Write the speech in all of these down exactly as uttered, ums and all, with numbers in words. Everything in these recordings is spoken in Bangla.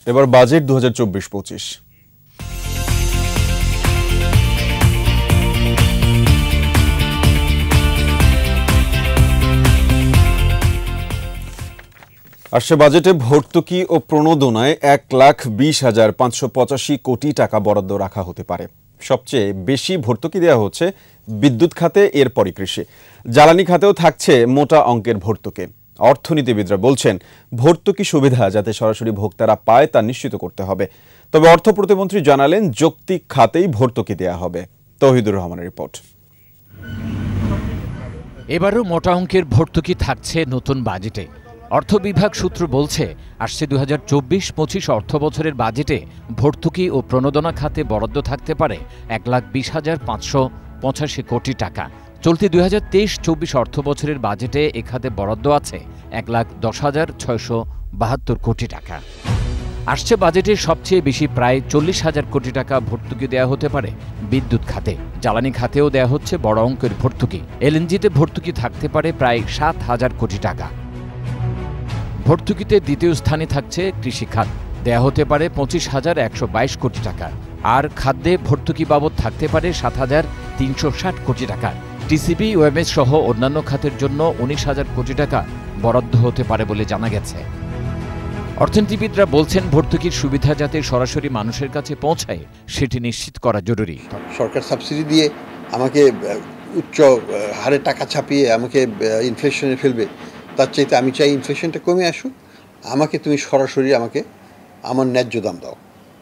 এবার বাজেট দু হাজার চব্বিশ পঁচিশ। আসছে বাজেটে ভর্তুকি ও প্রণোদনায় এক লাখ বিশ হাজার পাঁচশো পঁচাশি কোটি টাকা বরাদ্দ রাখা হতে পারে। সবচেয়ে বেশি ভর্তুকি দেওয়া হচ্ছে বিদ্যুৎ খাতে, এরপরই কৃষি। জ্বালানি খাতেও থাকছে মোটা অঙ্কের ভর্তুকি। অর্থনীতিবিদরা বলছেন, ভর্তুকি সুবিধা যাতে সরাসরি ভোক্তারা পায় তা নিশ্চিত করতে হবে। তবে অর্থ প্রতিমন্ত্রী জানালেন, যৌক্তিক খাতেই ভর্তুকি দেওয়া হবে। তৌহিদুর রহমানের রিপোর্ট। এবারও মোটা অঙ্কের ভর্তুকি থাকছে নতুন বাজেটে। অর্থ বিভাগ সূত্র বলছে, আসছে দু হাজার চব্বিশ পঁচিশ অর্থ বছরের বাজেটে ভর্তুকি ও প্রণোদনা খাতে বরাদ্দ থাকতে পারে এক লাখ বিশ হাজার পাঁচশো পঁচাশি কোটি টাকা। চলতি দুই হাজার তেইশ চব্বিশ অর্থ বছরের বাজেটে এ খাতে বরাদ্দ আছে এক লাখ দশ হাজার ছয়শো বাহাত্তর কোটি টাকা। আসছে বাজেটে সবচেয়ে বেশি প্রায় চল্লিশ হাজার কোটি টাকা ভর্তুকি দেওয়া হতে পারে বিদ্যুৎ খাতে। জ্বালানি খাতেও দেওয়া হচ্ছে বড় অঙ্কের ভর্তুকি। এলএনজিতে ভর্তুকি থাকতে পারে প্রায় সাত হাজার কোটি টাকা। ভর্তুকিতে দ্বিতীয় স্থানে থাকছে কৃষি খাত, দেয়া হতে পারে পঁচিশ হাজার একশো বাইশ কোটি টাকা। আর খাদ্যে ভর্তুকি বাবদ থাকতে পারে সাত হাজার তিনশো ষাট কোটি টাকা। টিসিবি, ওএমএস সহ অন্যান্য খাতের জন্য উনিশ হাজার কোটি টাকা বরাদ্দ হতে পারে বলে জানা গেছে। অর্থনীতিবিদরা বলছেন, ভর্তুকির সুবিধা যাতে সরাসরি মানুষের কাছে পৌঁছায় সেটি নিশ্চিত করা জরুরি। সরকার সাবসিডি দিয়ে আমাকে উচ্চ হারে টাকা ছাপিয়ে আমাকে ইনফ্লেশনে ফেলবে, তার চাইতে আমি চাই ইনফ্লেশনটা কমে আসুক, আমাকে তুমি সরাসরি আমাকে আমার ন্যায্য দাম দাও।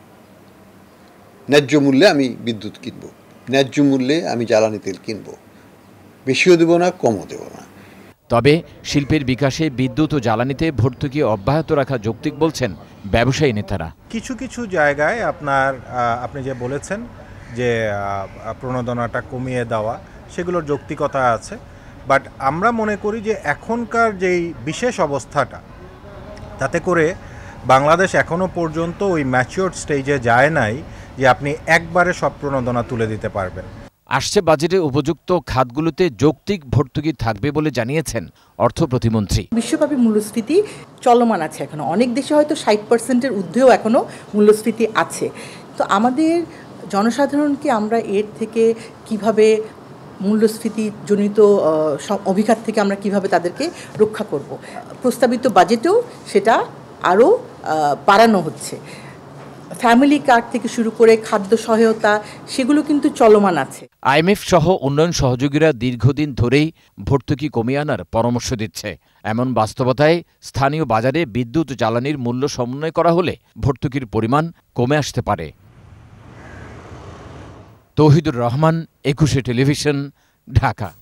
ন্যায্য মূল্যে আমি বিদ্যুৎ কিনবো, ন্যায্য মূল্যে আমি জ্বালানি তেল কিনবো, বেশিও দেবো না, কমও দেবো না। তবে শিল্পের বিকাশে বিদ্যুৎ ও জ্বালানিতে ভর্তুকি অব্যাহত রাখা যৌক্তিক বলছেন ব্যবসায়ী নেতারা। কিছু কিছু জায়গায় আপনার আপনি যে বলেছেন যে প্রণোদনাটা কমিয়ে দেওয়া, সেগুলোর যৌক্তিকতা আছে। বাট আমরা মনে করি যে এখনকার যেই বিশেষ অবস্থাটা, তাতে করে বাংলাদেশ এখনও পর্যন্ত ওই ম্যাচিওর স্টেজে যায় নাই যে আপনি একবারে সব প্রণোদনা তুলে দিতে পারবেন। আসছে বাজেটে উপযুক্ত খাতগুলোতে যৌক্তিক ভর্তুকি থাকবে বলে জানিয়েছেন অর্থ প্রতিমন্ত্রী। বিশ্বব্যাপী মূল্যস্ফীতি চলমান আছে এখনো, অনেক দেশে হয়তো ষাট পার্সেন্টের ঊর্ধ্বেও এখনো মূল্যস্ফীতি আছে। তো আমাদের জনসাধারণকে আমরা এর থেকে কিভাবে মূল্যস্ফীতি জনিত অভিঘাত থেকে আমরা কিভাবে তাদেরকে রক্ষা করব, প্রস্তাবিত বাজেটেও সেটা আরও বাড়ানো হচ্ছে। ফ্যামিলি কার্ড থেকে শুরু করে খাদ্য সহায়তা, সেগুলো কিন্তু চলমান আছে। আইএমএফ সহ উন্নয়ন সহযোগীরা দীর্ঘদিন ধরেই ভর্তুকি কমিয়ে আনার পরামর্শ দিচ্ছে। এমন বাস্তবতায় স্থানীয় বাজারে বিদ্যুৎ জ্বালানির মূল্য সমন্বয় করা হলে ভর্তুকির পরিমাণ কমে আসতে পারে। তৌহিদুর রহমান, একুশে টেলিভিশন, ঢাকা।